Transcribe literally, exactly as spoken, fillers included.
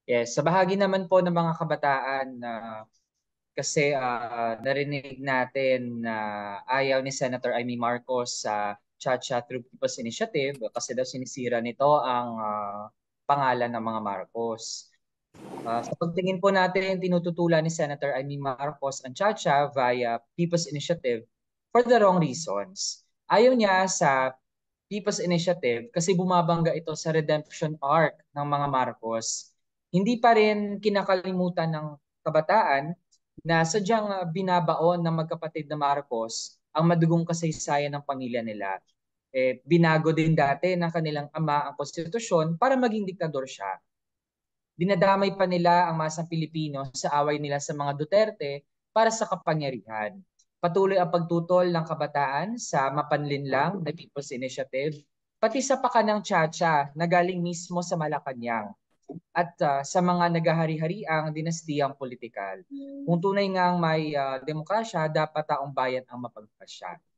Yes, sa bahagi naman po ng mga kabataan na kasi ah, narinig natin na ayaw ni Senator Amy Marcos sa Chacha through People's Initiative kasi daw sinisira nito ang ah, pangalan ng mga Marcos. Ah, sa pagtingin po natin, tinututulan ni Senator Amy Marcos ang Chacha via People's Initiative for the wrong reasons. Ayaw niya sa People's Initiative kasi bumabangga ito sa redemption arc ng mga Marcos. Hindi pa rin kinakalimutan ng kabataan na sadyang ah, binabaon ng magkapatid na Marcos ang madugong kasaysayan ng pamilya nila. Eh, binago din dati ng kanilang ama ang konstitusyon para maging diktador siya. Dinadamay pa nila ang masang Pilipino sa away nila sa mga Duterte para sa kapangyarihan. Patuloy ang pagtutol ng kabataan sa mapanlinlang na People's Initiative, pati sa pakanang Chacha na galing mismo sa Malacanang at ah, sa mga nagahari-hariang dinastiyang politikal. Kung tunay ngang may ah, demokrasya, dapat taong bayan ang mapagpasya.